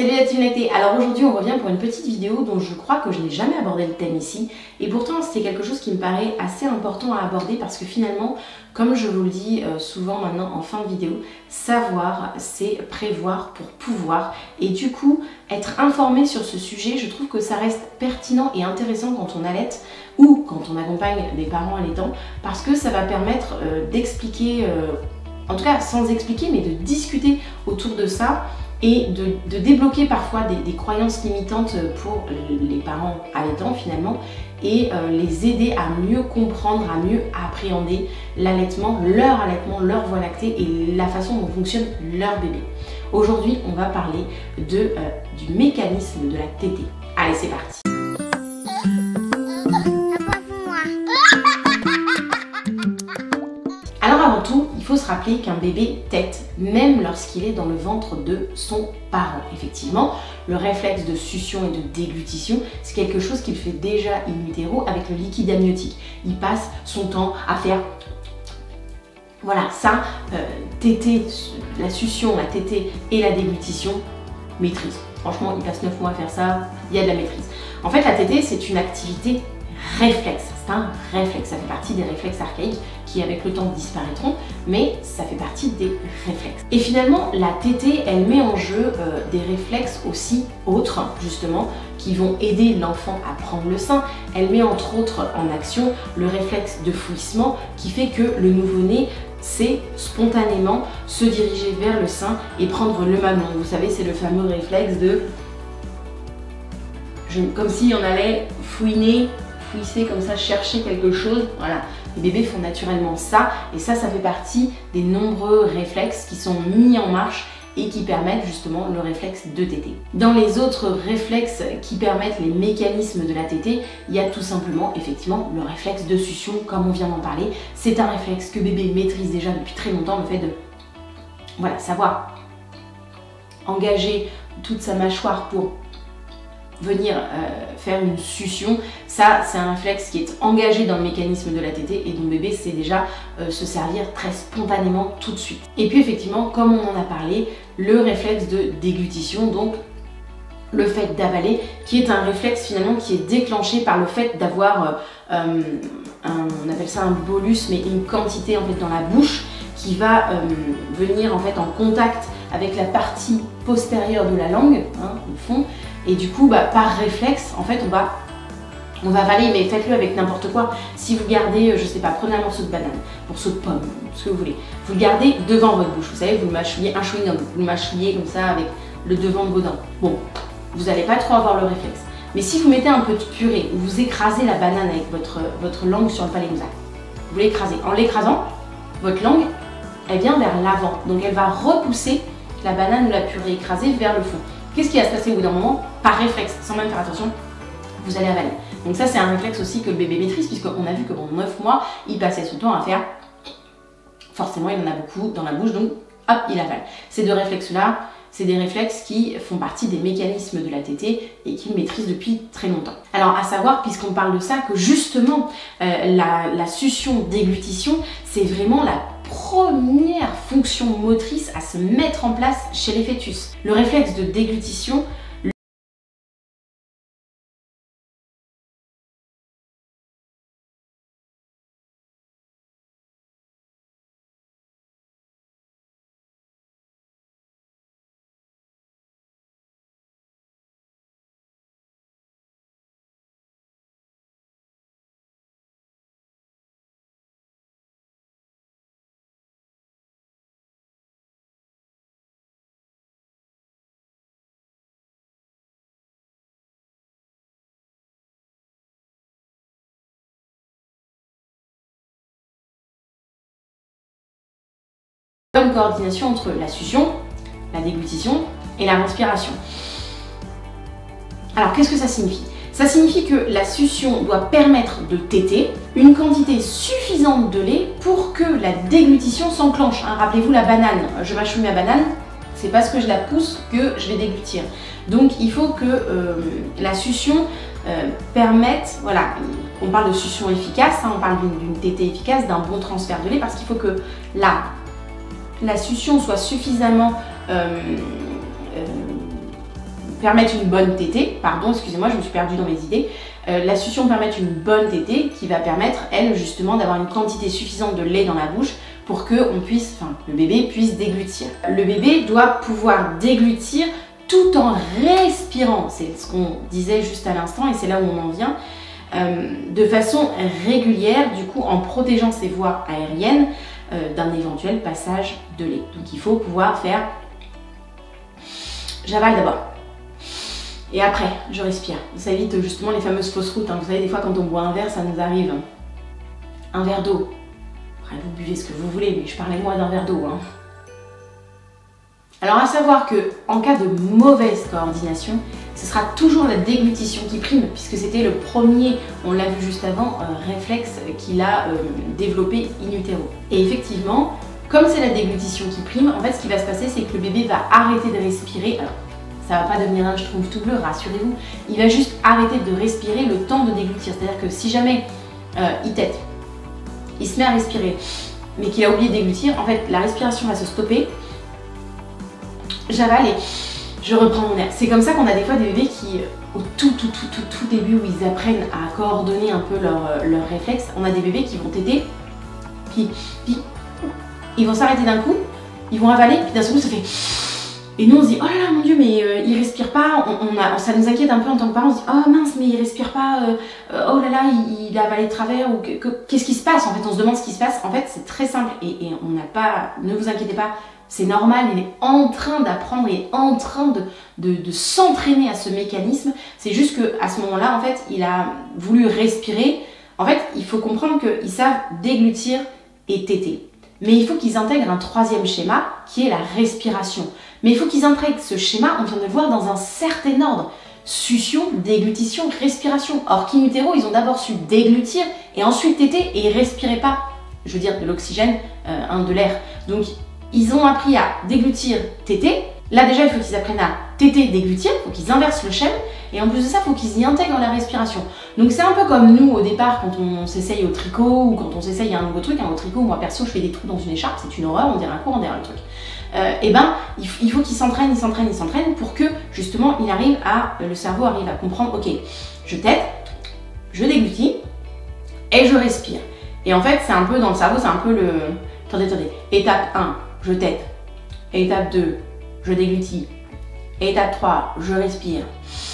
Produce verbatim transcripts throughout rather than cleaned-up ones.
salut la team lactée. Alors aujourd'hui on revient pour une petite vidéo dont je crois que je n'ai jamais abordé le thème ici et pourtant c'est quelque chose qui me paraît assez important à aborder parce que finalement, comme je vous le dis euh, souvent maintenant en fin de vidéo, savoir c'est prévoir pour pouvoir et du coup être informé sur ce sujet, je trouve que ça reste pertinent et intéressant quand on allaite ou quand on accompagne des parents allaitants parce que ça va permettre euh, d'expliquer, euh, en tout cas sans expliquer mais de discuter autour de ça et de, de débloquer parfois des, des croyances limitantes pour les parents allaitants finalement et euh, les aider à mieux comprendre, à mieux appréhender l'allaitement, leur allaitement, leur voie lactée et la façon dont fonctionne leur bébé. Aujourd'hui, on va parler de, euh, du mécanisme de la tétée. Allez, c'est parti! Alors avant tout, il faut se rappeler qu'un bébé tète même lorsqu'il est dans le ventre de son parent. Effectivement, le réflexe de succion et de déglutition, c'est quelque chose qu'il fait déjà in utero avec le liquide amniotique. Il passe son temps à faire... Voilà, ça, euh, téter, la succion, la tétée et la déglutition, maîtrise. Franchement, il passe neuf mois à faire ça, il y a de la maîtrise. En fait, la tétée, c'est une activité réflexe. C'est un réflexe, ça fait partie des réflexes archaïques qui avec le temps disparaîtront, mais ça fait partie des réflexes. Et finalement, la tétée, elle met en jeu euh, des réflexes aussi autres, justement, qui vont aider l'enfant à prendre le sein. Elle met entre autres en action le réflexe de fouissement qui fait que le nouveau-né sait spontanément se diriger vers le sein et prendre le mamelon. Vous savez, c'est le fameux réflexe de... Je... comme si on allait fouiner, fouisser comme ça, chercher quelque chose, voilà. Les bébés font naturellement ça et ça, ça fait partie des nombreux réflexes qui sont mis en marche et qui permettent justement le réflexe de téter. Dans les autres réflexes qui permettent les mécanismes de la tétée, il y a tout simplement effectivement le réflexe de succion comme on vient d'en parler. C'est un réflexe que bébé maîtrise déjà depuis très longtemps, le fait de voilà, savoir engager toute sa mâchoire pour venir euh, faire une succion, ça c'est un réflexe qui est engagé dans le mécanisme de la tétée et dont bébé sait déjà euh, se servir très spontanément tout de suite. Et puis effectivement, comme on en a parlé, le réflexe de déglutition, donc le fait d'avaler, qui est un réflexe finalement qui est déclenché par le fait d'avoir, euh, un, on appelle ça un bolus, mais une quantité en fait dans la bouche qui va euh, venir en fait en contact avec la partie postérieure de la langue, hein, au fond. Et du coup, bah, par réflexe, en fait, on va, on va avaler, mais faites-le avec n'importe quoi. Si vous gardez, je sais pas, prenez un morceau de banane, un morceau de pomme, ce que vous voulez. Vous le gardez devant votre bouche. Vous savez, vous le mâchouillez, un chewing-gum, vous le mâchouillez comme ça avec le devant de vos dents. Bon, vous n'allez pas trop avoir le réflexe. Mais si vous mettez un peu de purée, ou vous écrasez la banane avec votre, votre langue sur le palais comme ça, vous l'écrasez. En l'écrasant, votre langue, elle vient vers l'avant. Donc elle va repousser la banane ou la purée écrasée vers le fond. Qu'est-ce qui va se passer au bout d'un moment? Par réflexe, sans même faire attention, vous allez avaler. Donc ça, c'est un réflexe aussi que le bébé maîtrise, puisqu'on a vu que pendant neuf mois, il passait son temps à faire... Forcément, il en a beaucoup dans la bouche, donc hop, il avale. Ces deux réflexes-là, c'est des réflexes qui font partie des mécanismes de la tétée et qu'il maîtrise depuis très longtemps. Alors, à savoir, puisqu'on parle de ça, que justement, euh, la, la succion-déglutition, c'est vraiment la première fonction motrice à se mettre en place chez les fœtus. Le réflexe de déglutition, bonne coordination entre la succion, la déglutition et la respiration. Alors qu'est-ce que ça signifie? Ça signifie que la succion doit permettre de téter une quantité suffisante de lait pour que la déglutition s'enclenche. Hein, rappelez-vous la banane, je mâchouille ma banane, c'est parce que je la pousse que je vais déglutir. Donc il faut que euh, la succion euh, permette, voilà, on parle de succion efficace, hein, on parle d'une tétée efficace, d'un bon transfert de lait, parce qu'il faut que la la succion soit suffisamment euh, euh, permettre une bonne tétée, pardon, excusez-moi, je me suis perdue dans mes idées, euh, la succion permet une bonne tétée qui va permettre, elle, justement, d'avoir une quantité suffisante de lait dans la bouche pour que on puisse, enfin, le bébé puisse déglutir. Le bébé doit pouvoir déglutir tout en respirant, c'est ce qu'on disait juste à l'instant et c'est là où on en vient, euh, de façon régulière, du coup en protégeant ses voies aériennes euh, d'un éventuel passage de lait. Donc il faut pouvoir faire, j'avale d'abord, et après je respire. Ça évite justement les fameuses fausses routes, hein. Vous savez, des fois quand on boit un verre, ça nous arrive, un verre d'eau, après vous buvez ce que vous voulez, mais je parlais moi d'un verre d'eau, hein. Alors à savoir que en cas de mauvaise coordination, ce sera toujours la déglutition qui prime, puisque c'était le premier, on l'a vu juste avant, euh, réflexe qu'il a euh, développé in utero. Et effectivement, comme c'est la déglutition qui prime, en fait ce qui va se passer, c'est que le bébé va arrêter de respirer. Alors ça va pas devenir un schtroumpf tout bleu, rassurez-vous, il va juste arrêter de respirer le temps de déglutir. C'est-à-dire que si jamais euh, il tète, il se met à respirer, mais qu'il a oublié de déglutir, en fait la respiration va se stopper. J'avale et je reprends mon air. C'est comme ça qu'on a des fois des bébés qui, au tout tout tout tout tout début où ils apprennent à coordonner un peu leurs leur réflexes, on a des bébés qui vont téter, puis, puis ils vont s'arrêter d'un coup, ils vont avaler, puis d'un seul coup ça fait... Et nous on se dit, oh là là mon dieu, mais euh, il respire pas, on, on a, ça nous inquiète un peu en tant que parents, on se dit, oh mince, mais il respire pas, euh, euh, oh là là, il, il a avalé de travers, ou qu'est-ce qui se passe? En fait, on se demande ce qui se passe. En fait, c'est très simple, et, et on n'a pas, ne vous inquiétez pas, c'est normal, il est en train d'apprendre, il est en train de, de, de s'entraîner à ce mécanisme. C'est juste qu'à ce moment-là, en fait, il a voulu respirer. En fait, il faut comprendre qu'ils savent déglutir et téter. Mais il faut qu'ils intègrent un troisième schéma, qui est la respiration. Mais il faut qu'ils intègrent ce schéma, on vient de le voir, dans un certain ordre. Succion, déglutition, respiration. Or qu'in utero, ils ont d'abord su déglutir et ensuite téter et ils respiraient pas, je veux dire, de l'oxygène, euh, hein, de l'air. Donc, ils ont appris à déglutir, téter. Là déjà, il faut qu'ils apprennent à téter, déglutir, il faut qu'ils inversent le schème. Et en plus de ça, il faut qu'ils y intègrent la respiration. Donc c'est un peu comme nous au départ quand on s'essaye au tricot ou quand on s'essaye à un nouveau truc. Hein, au tricot, moi perso, je fais des trous dans une écharpe, c'est une horreur, on dirait un cours derrière le truc. Euh, et ben, il faut qu'ils s'entraînent, ils s'entraînent, ils s'entraînent pour que justement, il arrive à, le cerveau arrive à comprendre, ok, je tète, je déglutis et je respire. Et en fait, c'est un peu dans le cerveau, c'est un peu le... Attendez, attendez. Étape un. Je tète. Étape deux, je déglutis. Étape trois, je respire.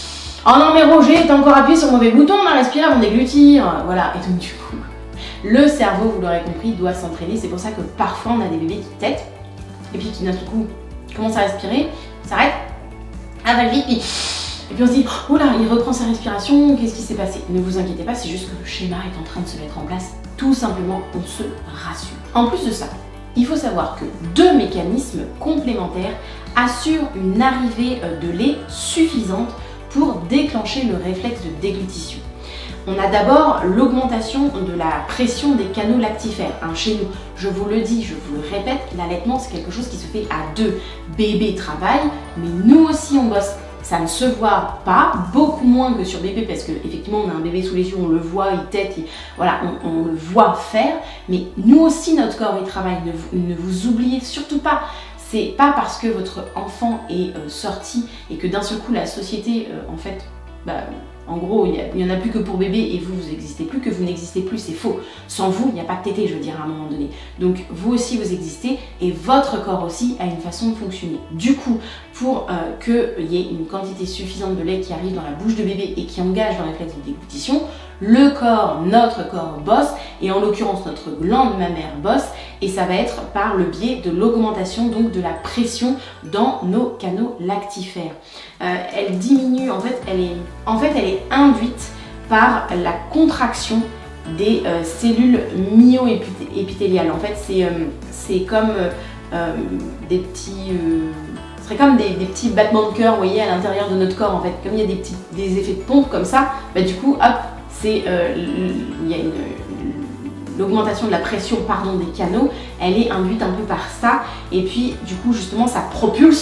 Oh non mais Roger, t'as encore appuyé sur le mauvais bouton, on a respiré avant de déglutir. Voilà, et donc du coup, le cerveau, vous l'aurez compris, doit s'entraîner. C'est pour ça que parfois on a des bébés qui tètent, et puis qui d'un coup commencent à respirer, s'arrêtent, avale vite, puis... Et puis on se dit, oh là, il reprend sa respiration, qu'est-ce qui s'est passé? Ne vous inquiétez pas, c'est juste que le schéma est en train de se mettre en place. Tout simplement, on se rassure. En plus de ça, il faut savoir que deux mécanismes complémentaires assurent une arrivée de lait suffisante pour déclencher le réflexe de déglutition. On a d'abord l'augmentation de la pression des canaux lactifères. Hein, chez nous, je vous le dis, je vous le répète, l'allaitement c'est quelque chose qui se fait à deux. Bébé travaille, mais nous aussi on bosse. Ça ne se voit pas, beaucoup moins que sur bébé, parce qu'effectivement on a un bébé sous les yeux, on le voit, il tète, il, voilà, on, on le voit faire, mais nous aussi notre corps il travaille, ne vous, ne vous oubliez surtout pas. C'est pas parce que votre enfant est euh, sorti et que d'un seul coup la société, euh, en fait, bah, en gros, il n'y en a plus que pour bébé et vous, vous n'existez plus, que vous n'existez plus, c'est faux. Sans vous, il n'y a pas de tété, je veux dire, à un moment donné. Donc, vous aussi, vous existez et votre corps aussi a une façon de fonctionner. Du coup, pour euh, qu'il y ait une quantité suffisante de lait qui arrive dans la bouche de bébé et qui engage dans le réflexe de déglutition, le corps, notre corps bosse, et en l'occurrence notre glande mammaire bosse, et ça va être par le biais de l'augmentation donc de la pression dans nos canaux lactifères. Euh, elle diminue, en fait, elle est, en fait, elle est induite par la contraction des euh, cellules myo-épithéliales. En fait, c'est euh, c'est comme euh, des petits... Euh, ce serait comme des, des petits battements de cœur, vous voyez, à l'intérieur de notre corps, en fait. Comme il y a des, petits, des effets de pompe comme ça, bah, du coup, hop, c'est euh, il y a une... l'augmentation de la pression pardon, des canaux, elle est induite un peu par ça, et puis du coup justement ça propulse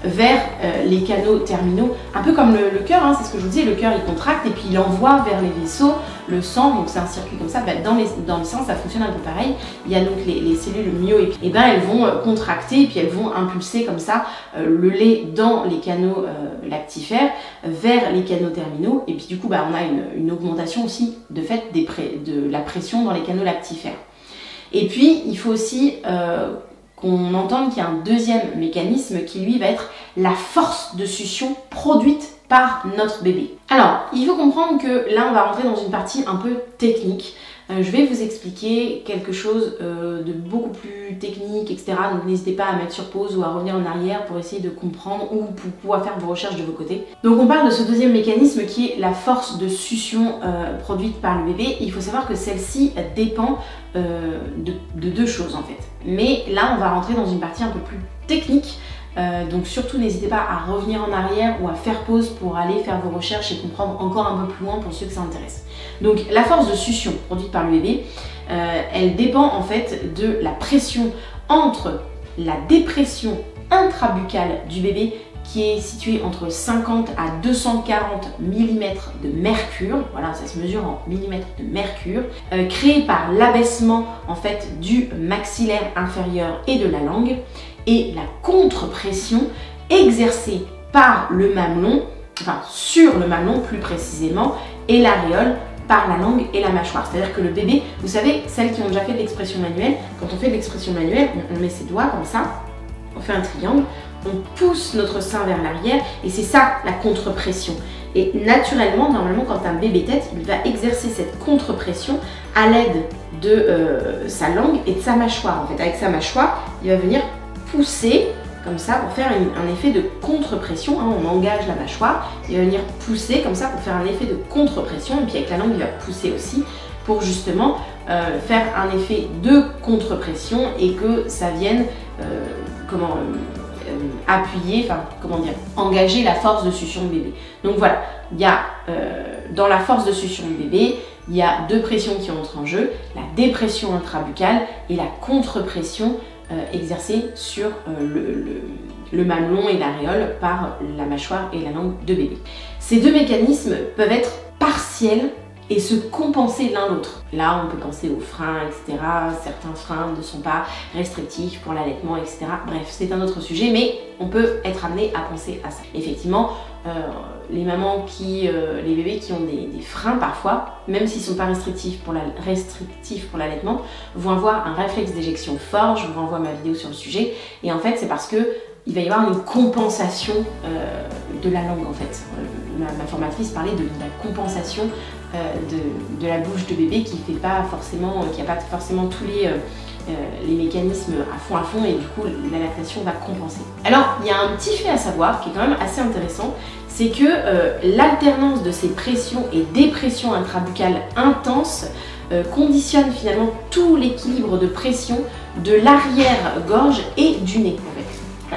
vers euh, les canaux terminaux, un peu comme le, le cœur, hein, c'est ce que je vous disais, le cœur il contracte et puis il envoie vers les vaisseaux le sang, donc c'est un circuit comme ça. Bah, dans, les, dans le sang ça fonctionne un peu pareil, il y a donc les, les cellules myo et, et ben elles vont euh, contracter et puis elles vont impulser comme ça euh, le lait dans les canaux euh, lactifères vers les canaux terminaux et puis du coup bah, on a une, une augmentation aussi de fait des pré, de la pression dans les canaux lactifères. Et puis il faut aussi euh, qu'on entende qu'il y a un deuxième mécanisme qui lui va être la force de succion produite par notre bébé. Alors, il faut comprendre que là on va rentrer dans une partie un peu technique. Euh, je vais vous expliquer quelque chose euh, de beaucoup plus technique, et cetera. Donc n'hésitez pas à mettre sur pause ou à revenir en arrière pour essayer de comprendre ou pour pouvoir faire vos recherches de vos côtés. Donc on parle de ce deuxième mécanisme qui est la force de succion euh, produite par le bébé. Il faut savoir que celle-ci dépend euh, de, de deux choses en fait. Mais là on va rentrer dans une partie un peu plus technique. Euh, donc surtout n'hésitez pas à revenir en arrière ou à faire pause pour aller faire vos recherches et comprendre encore un peu plus loin pour ceux que ça intéresse. Donc la force de succion produite par le bébé, euh, elle dépend en fait de la pression entre la dépression intrabuccale du bébé qui est située entre cinquante à deux cent quarante millimètres de mercure, voilà ça se mesure en millimètres de mercure, euh, créée par l'abaissement en fait du maxillaire inférieur et de la langue, et la contre-pression exercée par le mamelon, enfin sur le mamelon plus précisément, et l'aréole par la langue et la mâchoire. C'est-à-dire que le bébé, vous savez, celles qui ont déjà fait de l'expression manuelle, quand on fait de l'expression manuelle, on, on met ses doigts comme ça, on fait un triangle, on pousse notre sein vers l'arrière et c'est ça la contre-pression. Et naturellement, normalement, quand un bébé tète, il va exercer cette contre-pression à l'aide de euh, sa langue et de sa mâchoire. En fait, avec sa mâchoire, il va venir pousser comme ça pour faire une, un effet de contre-pression, hein, on engage la mâchoire, il va venir pousser comme ça pour faire un effet de contre-pression et puis avec la langue il va pousser aussi pour justement euh, faire un effet de contre-pression et que ça vienne euh, comment euh, euh, appuyer, enfin comment dire, engager la force de succion de bébé. Donc voilà, il y a euh, dans la force de succion de bébé, il y a deux pressions qui entrent en jeu, la dépression intrabuccale et la contre-pression Euh, exercée sur euh, le, le, le mamelon et l'aréole par la mâchoire et la langue de bébé. Ces deux mécanismes peuvent être partiels et se compenser l'un l'autre. Là, on peut penser aux freins, et cetera. Certains freins ne sont pas restrictifs pour l'allaitement, et cetera. Bref, c'est un autre sujet, mais on peut être amené à penser à ça. Effectivement, euh, les mamans qui, euh, les bébés qui ont des, des freins parfois, même s'ils ne sont pas restrictifs pour, la, restrictifs pour l'allaitement, vont avoir un réflexe d'éjection fort. Je vous renvoie à ma vidéo sur le sujet. Et en fait, c'est parce que il va y avoir une compensation euh, de la langue en fait. Ma, ma formatrice parlait de, de la compensation euh, de, de la bouche de bébé qui fait pas forcément, qui n'a pas forcément tous les, euh, les mécanismes à fond à fond et du coup la lactation va compenser. Alors il y a un petit fait à savoir qui est quand même assez intéressant, c'est que euh, l'alternance de ces pressions et dépressions intrabuccales intenses euh, conditionne finalement tout l'équilibre de pression de l'arrière-gorge et du nez en fait.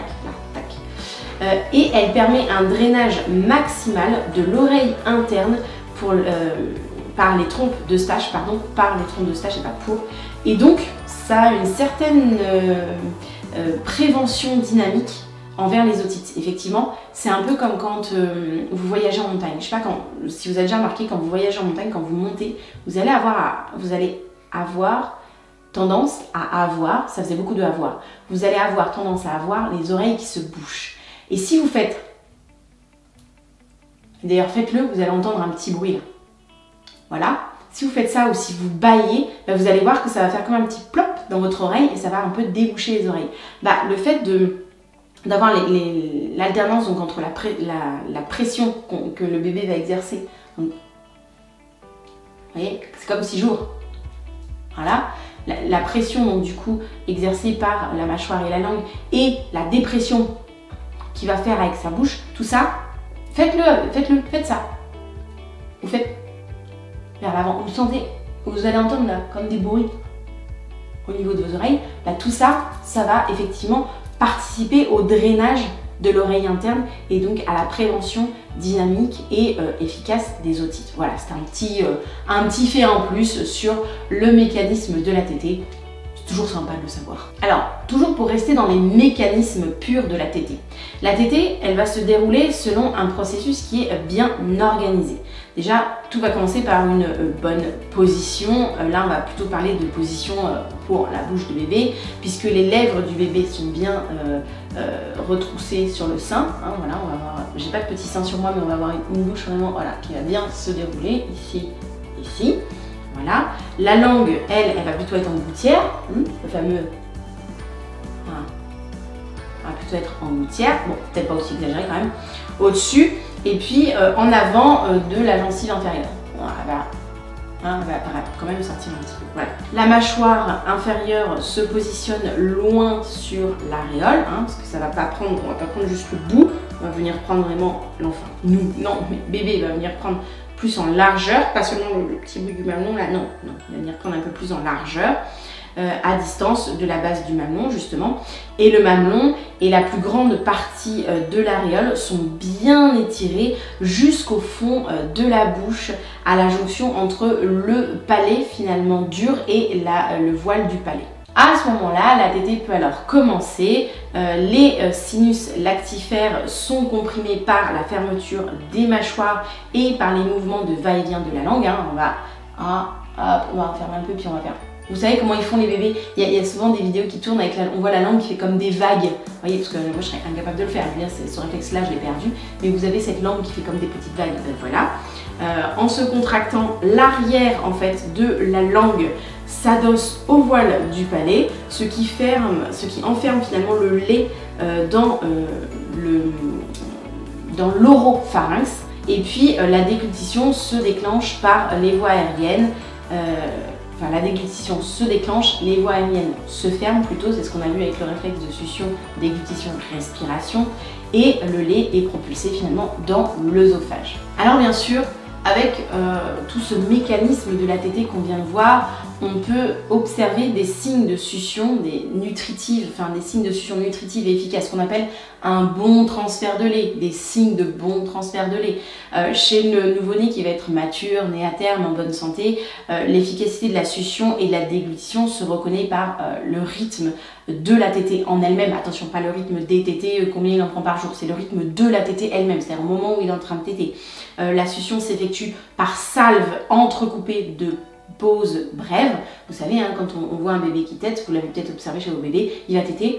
Euh, et elle permet un drainage maximal de l'oreille interne pour, euh, par les trompes d'Eustache, pardon, par les trompes d'Eustache et pas pour. Et donc, ça a une certaine euh, euh, prévention dynamique envers les otites. Effectivement, c'est un peu comme quand euh, vous voyagez en montagne. Je sais pas quand, si vous avez déjà remarqué, quand vous voyagez en montagne, quand vous montez, vous allez avoir, à, vous allez avoir tendance à avoir, ça faisait beaucoup de avoir, vous allez avoir tendance à avoir les oreilles qui se bouchent. Et si vous faites, d'ailleurs faites-le, vous allez entendre un petit bruit là. Voilà, si vous faites ça ou si vous bâillez, bah vous allez voir que ça va faire comme un petit plop dans votre oreille et ça va un peu déboucher les oreilles. Bah, le fait d'avoir l'alternance donc entre la, pré, la, la pression que le bébé va exercer, donc, vous voyez, c'est comme six jours. Voilà. La, la pression donc du coup exercée par la mâchoire et la langue et la dépression qu'il va faire avec sa bouche, tout ça, faites-le, faites-le, faites ça. Vous faites vers l'avant, vous sentez, vous allez entendre là, comme des bruits au niveau de vos oreilles, là, tout ça, ça va effectivement participer au drainage de l'oreille interne et donc à la prévention dynamique et euh, efficace des otites. Voilà, c'est un petit, euh, un petit fait en plus sur le mécanisme de la tétée. C'est toujours sympa de le savoir. Alors, toujours pour rester dans les mécanismes purs de la tétée. La tétée, elle va se dérouler selon un processus qui est bien organisé. Déjà, tout va commencer par une euh, bonne position. Euh, là, on va plutôt parler de position euh, pour la bouche du bébé, puisque les lèvres du bébé sont bien euh, euh, retroussées sur le sein. Hein, voilà, on va avoir. J'ai pas de petit sein sur moi, mais on va avoir une, une bouche vraiment, voilà, qui va bien se dérouler ici, ici. Voilà. La langue, elle, elle va plutôt être en gouttière, hein, le fameux. Voilà. Elle va plutôt être en gouttière. Bon, peut-être pas aussi exagéré quand même. Au-dessus. Et puis euh, en avant euh, de la gencive inférieure. Voilà, voilà. Hein, elle va apparaître, quand même sortir un petit peu. Voilà. La mâchoire inférieure se positionne loin sur l'aréole, hein, parce que ça va pas prendre, on va pas prendre jusqu'au bout, on va venir prendre vraiment l'enfant. Nous, non, mais bébé va venir prendre plus en largeur, pas seulement le, le petit bout du mamelon là, non, non, il va venir prendre un peu plus en largeur. Euh, à distance de la base du mamelon justement, et le mamelon et la plus grande partie euh, de l'aréole sont bien étirés jusqu'au fond euh, de la bouche, à la jonction entre le palais finalement dur et la, euh, le voile du palais. À ce moment-là, la tétée peut alors commencer. Euh, les euh, sinus lactifères sont comprimés par la fermeture des mâchoires et par les mouvements de va-et-vient de la langue. Hein. On va, ah, hop, on va refermer un peu puis on va faire. Vous savez comment ils font les bébés? Il y, a, il y a souvent des vidéos qui tournent avec la, on voit la langue qui fait comme des vagues. Vous voyez, parce que moi je serais incapable de le faire. Je veux dire, ce réflexe-là, je l'ai perdu. Mais vous avez cette langue qui fait comme des petites vagues. Ben, voilà. Euh, en se contractant, l'arrière en fait de la langue s'adosse au voile du palais, ce qui ferme, ce qui enferme finalement le lait euh, dans euh, le dans l'oropharynx. Et puis euh, la déglutition se déclenche par les voies aériennes. Euh, Enfin, la déglutition se déclenche, les voies aériennes se ferment plutôt, c'est ce qu'on a vu avec le réflexe de succion, déglutition, respiration, et le lait est propulsé finalement dans l'œsophage. Alors bien sûr, avec euh, tout ce mécanisme de la tétée qu'on vient de voir, on peut observer des signes de succion, des nutritives, enfin des signes de succion nutritive et efficace, qu'on appelle un bon transfert de lait, des signes de bon transfert de lait. Euh, chez le nouveau-né qui va être mature, né à terme, en bonne santé, euh, l'efficacité de la succion et de la déglutition se reconnaît par euh, le rythme de la tétée en elle-même. Attention, pas le rythme des tétées, euh, combien il en prend par jour, c'est le rythme de la tétée elle-même, c'est-à-dire au moment où il est en train de téter. Euh, la succion s'effectue par salve entrecoupée de pauses brèves. Vous savez, hein, quand on, on voit un bébé qui tète, vous l'avez peut-être observé chez vos bébés, il va téter,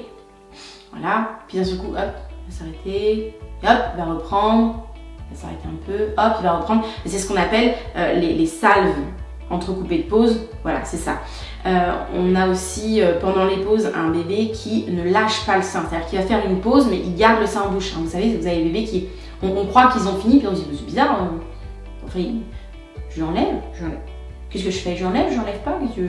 voilà, puis d'un seul coup, hop, il va s'arrêter, hop, il va reprendre, il va s'arrêter un peu, hop, il va reprendre. C'est ce qu'on appelle euh, les, les salves entrecoupées de pauses, voilà, c'est ça. Euh, on a aussi, euh, pendant les pauses, un bébé qui ne lâche pas le sein, c'est-à-dire qu'il va faire une pause, mais il garde le sein en bouche. Hein. Vous savez, vous avez des bébés qui, on, on croit qu'ils ont fini, puis on se dit, c'est bizarre, hein. Enfin, je l'enlève, je l'enlève. Qu'est-ce que je fais? Je l'enlève, je l'enlève pas, je,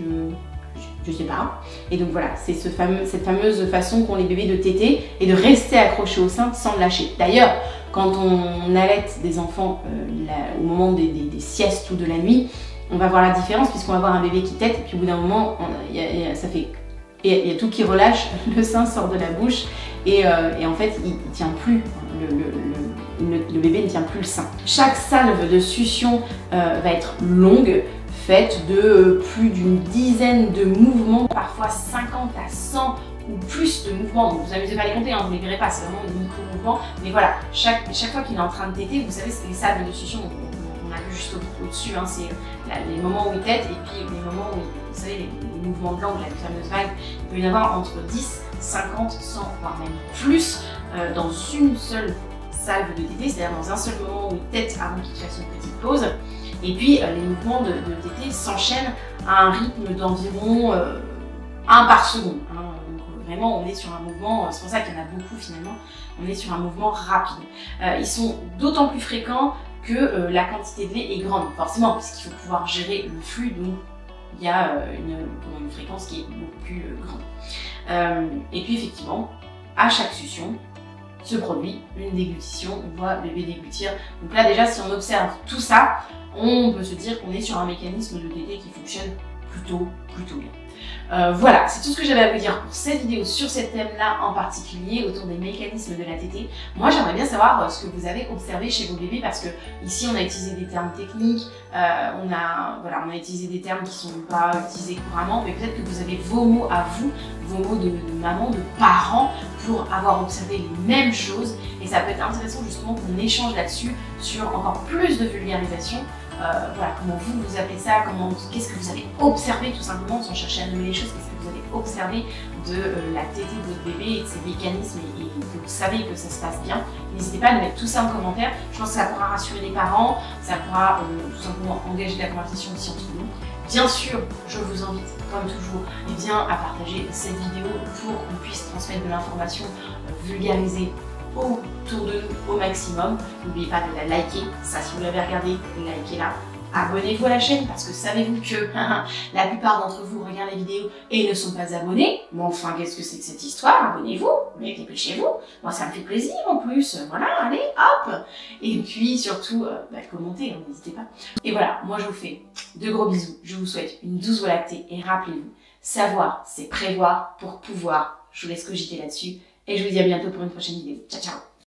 je, je, je sais pas. Et donc voilà, c'est ce fameux, cette fameuse façon qu'ont les bébés de téter et de rester accrochés au sein sans le lâcher. D'ailleurs, quand on allaite des enfants euh, là, au moment des, des, des siestes ou de la nuit, on va voir la différence puisqu'on va voir un bébé qui tète et puis au bout d'un moment, on, y a, y a, ça fait, il y a tout qui relâche, le sein sort de la bouche et, euh, et en fait, il, il tient plus. Le, le, le, le bébé ne tient plus le sein. Chaque salve de succion euh, va être longue, faite de euh, plus d'une dizaine de mouvements, parfois cinquante à cent ou plus de mouvements. Donc, vous n'amusez pas à les compter, hein, vous ne les verrez pas, c'est vraiment des micro-mouvements. Mais voilà, chaque, chaque fois qu'il est en train de téter, vous savez, c'est les salves de succion, on, on a vu juste au-dessus, au hein, c'est les moments où il tète et puis les moments où, vous savez, les, les mouvements de langue, la fameuse vague, il peut y en avoir entre dix, cinquante, cent, voire même plus euh, dans une seule salve de tétée, c'est-à-dire dans un seul moment où il tète avant qu'il fasse une petite pause. Et puis euh, les mouvements de, de tétée s'enchaînent à un rythme d'environ euh, un par seconde. Hein. Donc vraiment on est sur un mouvement, c'est pour ça qu'il y en a beaucoup finalement, on est sur un mouvement rapide. Euh, ils sont d'autant plus fréquents que euh, la quantité de lait est grande, forcément, puisqu'il faut pouvoir gérer le flux, donc il y a euh, une, une fréquence qui est beaucoup plus euh, grande. Euh, et puis effectivement, à chaque succion, se produit une déglutition, on voit le bébé déglutir. Donc là déjà, si on observe tout ça, on peut se dire qu'on est sur un mécanisme de tétée qui fonctionne plutôt, plutôt bien. Euh, voilà, c'est tout ce que j'avais à vous dire pour cette vidéo sur ce thème-là en particulier, autour des mécanismes de la tétée. Moi, j'aimerais bien savoir ce que vous avez observé chez vos bébés, parce que ici, on a utilisé des termes techniques, euh, on, a, voilà, on a utilisé des termes qui ne sont pas utilisés couramment, mais peut-être que vous avez vos mots à vous, vos mots de, de maman, de parents, pour avoir observé les mêmes choses. Et ça peut être intéressant justement qu'on échange là-dessus, sur encore plus de vulgarisation. Euh, voilà, comment vous, vous appelez ça, comment, qu'est-ce que vous avez observé tout simplement, sans chercher à nommer les choses, qu'est-ce que vous avez observé de euh, la tétée de votre bébé et de ses mécanismes, et, et que vous savez que ça se passe bien. N'hésitez pas à nous mettre tout ça en commentaire, je pense que ça pourra rassurer les parents, ça pourra euh, tout simplement engager la conversation aussi entre nous. Bien sûr, je vous invite, comme toujours, eh bien, à partager cette vidéo pour qu'on puisse transmettre de l'information euh, vulgarisée autour de nous au maximum. N'oubliez pas de la liker, ça si vous l'avez regardé, likez-la. Abonnez-vous à la chaîne, parce que savez-vous que la plupart d'entre vous regardent les vidéos et ne sont pas abonnés. Mais enfin, qu'est-ce que c'est que cette histoire? Abonnez-vous, mais dépêchez-vous. Moi, ça me fait plaisir en plus. Voilà, allez, hop. Et puis surtout, euh, bah, commentez, hein, n'hésitez pas. Et voilà, moi je vous fais de gros bisous. Je vous souhaite une douce voie lactée et rappelez-vous, savoir, c'est prévoir pour pouvoir. Je vous laisse cogiter là-dessus. Et je vous dis à bientôt pour une prochaine vidéo. Ciao, ciao!